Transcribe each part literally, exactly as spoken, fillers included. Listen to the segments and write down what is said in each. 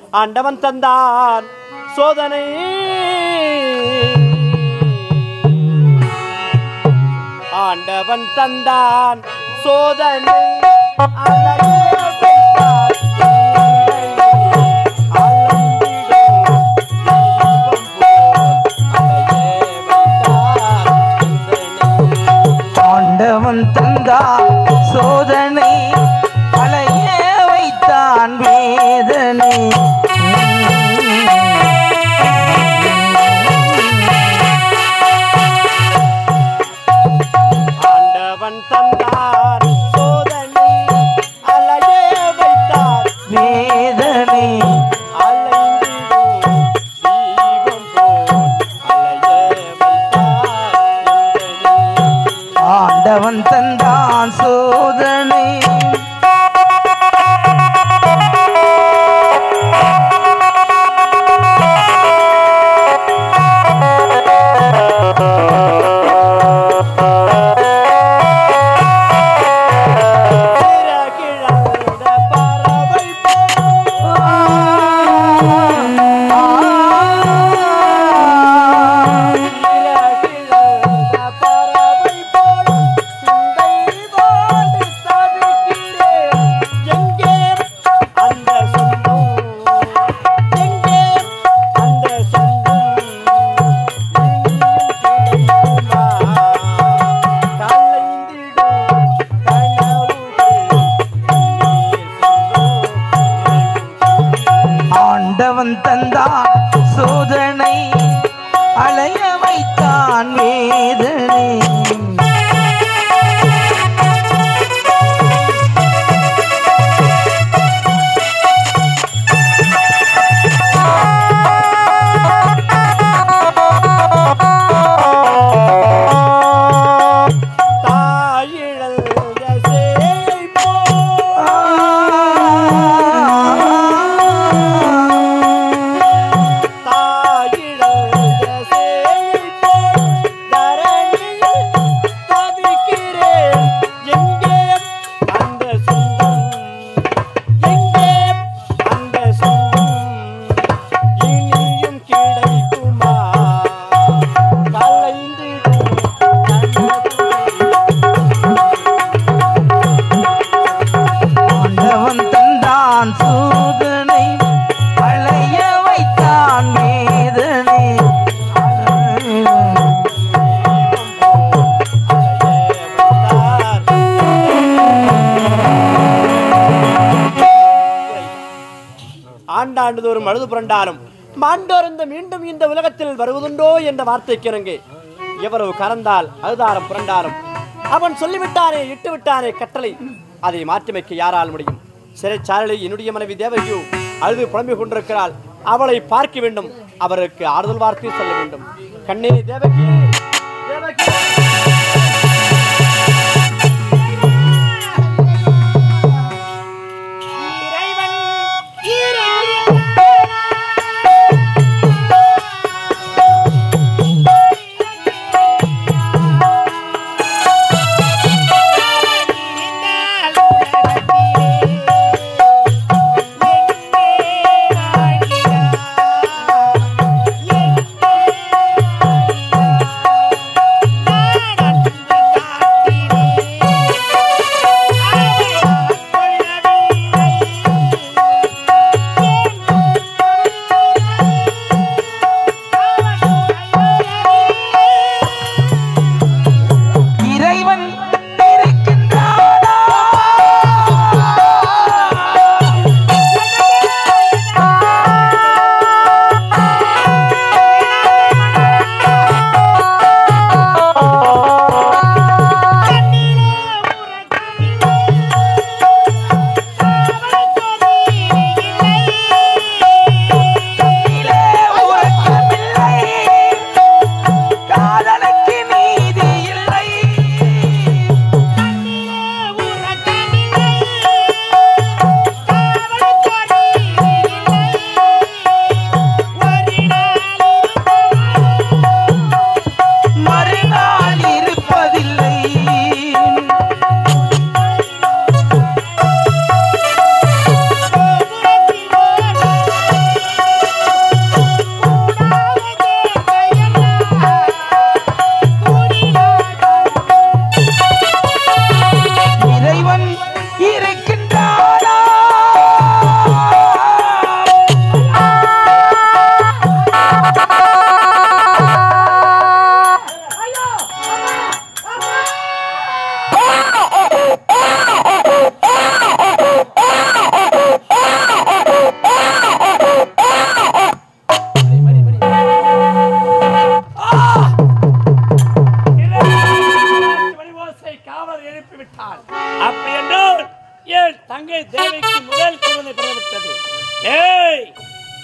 ஆண்டவன் தந்தான் சோதனை ஆண்டவன் தந்தான் சோதனை ஆண்டவன் தந்தான் சோதனை அலைய வைத்தான் வேதனை ஆண்டவன் தந்தான் சோதனை அலைய வைத்தான் வேதனை ஆண்டவன் தந்தான் சோதனை ஆண்டவன் தந்தான் சோதனை அலைய வைத்தான் வேதனை சோதனை அலைய வைத்தான் வேதனை ஆண்டாண்டுதோறும் அழுது புரண்டாலும் மாண்டோர்ந்த மீண்டும் இந்த உலகத்தில் வருவதுண்டோ என்ற வார்த்தைக்கு இணங்க எவ்வளவு கறந்தால் அழுதாரம் புரண்டாலும் அவன் சொல்லிவிட்டானே இட்டு விட்டானே கட்டளை அதை மாற்றிமைக்க யாரால் முடியும்? சிறைச்சாலையில் என்னுடைய மனைவி தேவகியோ அழுது புலம்பிக் கொண்டிருக்கிறாள். அவளை பார்க்க வேண்டும், அவருக்கு ஆறுதல் வார்த்தை சொல்ல வேண்டும். கண்ணே தேவகி, தேவகி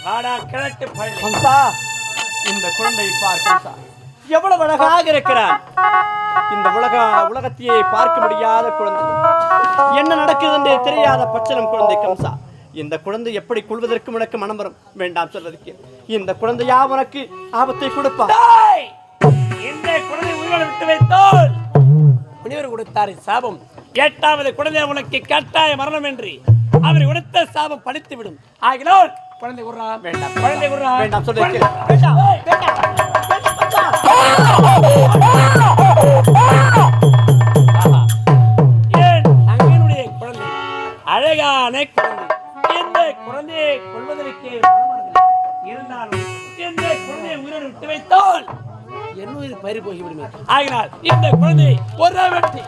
வாடா கிழட்டு பள்ளி. கம்சா, இந்த குழந்தை பார் கம்சா, எவ்வளவு அழகாக இருக்கிறான். இந்த உலக உலகத்தையே பார்க்க முடியாத குழந்தை, என்ன நடக்குது என்று தெரியாத பச்சளம் குழந்தை கம்சா. இந்த குழந்தை எப்படி கொள்வதற்கு உனக்கு மனம் வரும்? வேண்டாம் சொல்வதற்கு. இந்த குழந்தையா உனக்கு ஆபத்தை கொடுப்பா? இந்த குழந்தை உயிரோடு விட்டு வைத்தால் முனிவர் கொடுத்தாரு சாபம். எட்டாவது குழந்தை உனக்கு கட்டாய மரணம் என்று அவர் கொடுத்த சாபம் படித்து விடும். ஆகினால் குழந்தை குர்ரா. வேண்டாம் குழந்தை குர்ரா. வேண்டாம் சொல்வதற்கு. வேண்டாம் வேண்டாம் ஏன் தங்கனுடைய குழந்தை அழகான குழந்தை. இந்த குழந்தையை கொள்வதற்கு இருந்தாலும் இந்த குழந்தையை உயிரோடு விட்டு வைத்தால் என் உயிர் பறி போகிவிடுமே. ஆகினால் இந்த குழந்தையை ஒரு வெட்டி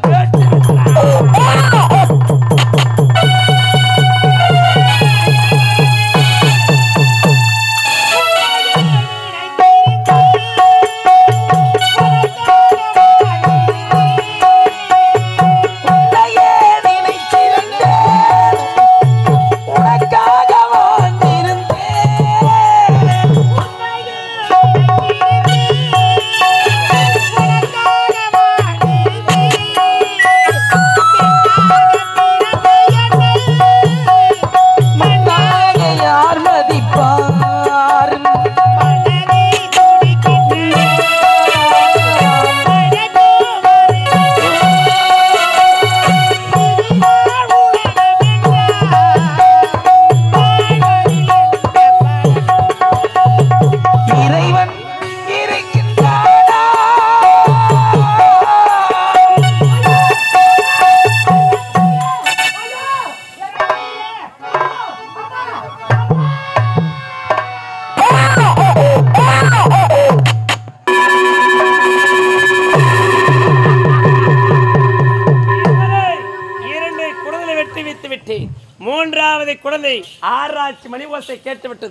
மூன்றாவது குழந்தை ஆராய்ச்சி மணி ஓசை கேட்டு விட்டது.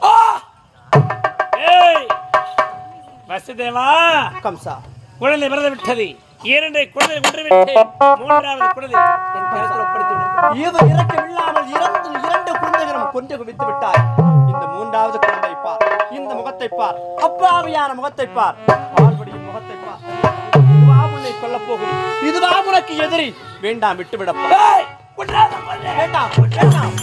வசுதேவா கம்சா, குழந்தை பிறந்து விட்டது. இரண்டு குழந்தை ஒன்று விட்டு மூன்றாவது குழந்தை என் கருத்தில் ஒப்படைத்து விட்டது. இது இறக்கம் இல்லாமல் இரண்டு இரண்டு குழந்தைகளும் கொண்டு குவித்து விட்டாய். இந்த மூன்றாவது குழந்தை பார், இந்த முகத்தை பார், அப்பாவியான முகத்தை பார், பார்வடியின் முகத்தை பார். இதுவா உன்னை கொல்ல போகும்? இதுவா உனக்கு எதிரி? வேண்டாம், விட்டு விடப்பா. வேண்டாம் வேண்டாம்.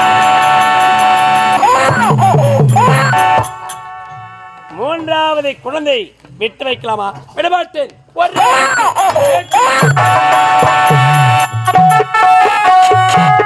மூன்றாவது குழந்தை விட்டு வைக்கலாமா? விடமாட்டேன். ஒரு